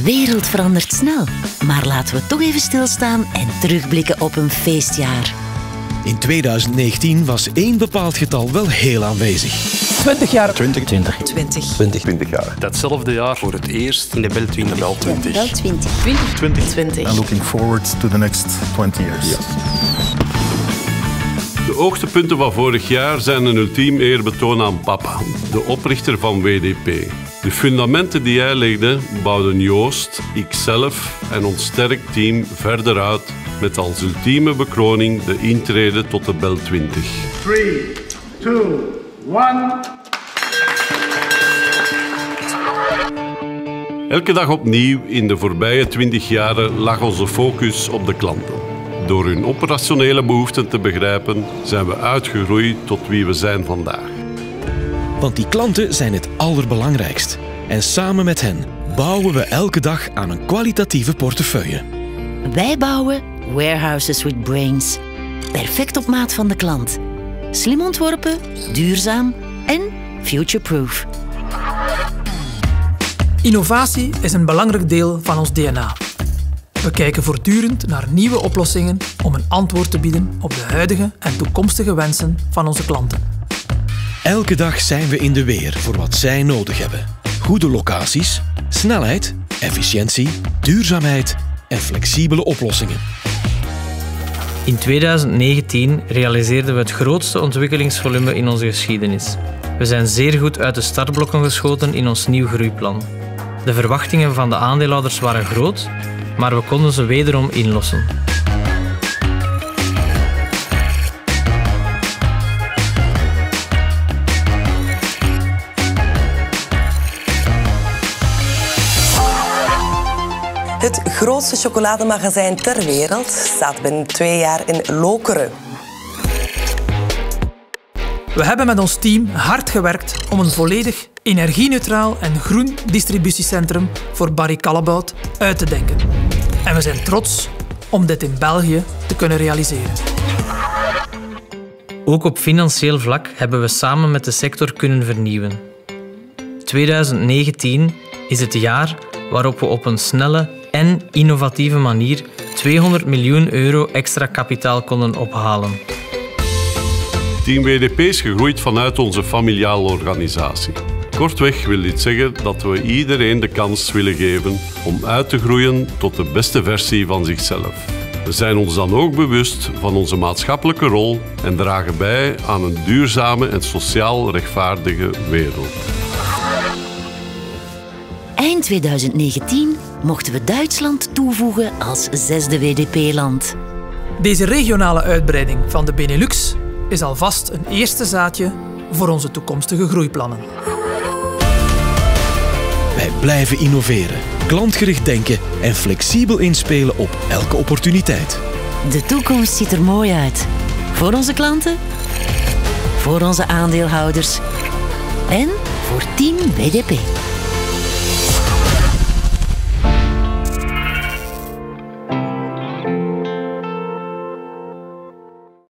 wereld verandert snel, maar laten we toch even stilstaan en terugblikken op een feestjaar. In 2019 was één bepaald getal wel heel aanwezig. 20 jaar. 20 jaar. Datzelfde jaar voor het eerst in de Bel 20. Bel 20. Wel 20. And looking forward to the next 20 years. Yes. De hoogtepunten van vorig jaar zijn een ultiem eerbetoon aan papa, de oprichter van WDP. De fundamenten die hij legde, bouwden Joost, ikzelf en ons sterk team verder uit met als ultieme bekroning de intrede tot de Bel 20. 3, 2, 1... Elke dag opnieuw in de voorbije 20 jaren lag onze focus op de klanten. Door hun operationele behoeften te begrijpen, zijn we uitgegroeid tot wie we zijn vandaag. Want die klanten zijn het allerbelangrijkst. En samen met hen bouwen we elke dag aan een kwalitatieve portefeuille. Wij bouwen warehouses with brains. Perfect op maat van de klant. Slim ontworpen, duurzaam en future-proof. Innovatie is een belangrijk deel van ons DNA. We kijken voortdurend naar nieuwe oplossingen om een antwoord te bieden op de huidige en toekomstige wensen van onze klanten. Elke dag zijn we in de weer voor wat zij nodig hebben. Goede locaties, snelheid, efficiëntie, duurzaamheid en flexibele oplossingen. In 2019 realiseerden we het grootste ontwikkelingsvolume in onze geschiedenis. We zijn zeer goed uit de startblokken geschoten in ons nieuw groeiplan. De verwachtingen van de aandeelhouders waren groot, maar we konden ze wederom inlossen. Het grootste chocolademagazijn ter wereld staat binnen 2 jaar in Lokeren. We hebben met ons team hard gewerkt om een volledig energie-neutraal en groen distributiecentrum voor Barry Callebaut uit te denken. En we zijn trots om dit in België te kunnen realiseren. Ook op financieel vlak hebben we samen met de sector kunnen vernieuwen. 2019 is het jaar waarop we op een snelle en innovatieve manier 200 miljoen euro extra kapitaal konden ophalen. Team WDP is gegroeid vanuit onze familiale organisatie. Kortweg wil dit zeggen dat we iedereen de kans willen geven om uit te groeien tot de beste versie van zichzelf. We zijn ons dan ook bewust van onze maatschappelijke rol en dragen bij aan een duurzame en sociaal rechtvaardige wereld. Eind 2019 mochten we Duitsland toevoegen als 6e WDP-land. Deze regionale uitbreiding van de Benelux is alvast een eerste zaadje voor onze toekomstige groeiplannen. Wij blijven innoveren, klantgericht denken en flexibel inspelen op elke opportuniteit. De toekomst ziet er mooi uit. Voor onze klanten, voor onze aandeelhouders en voor Team WDP.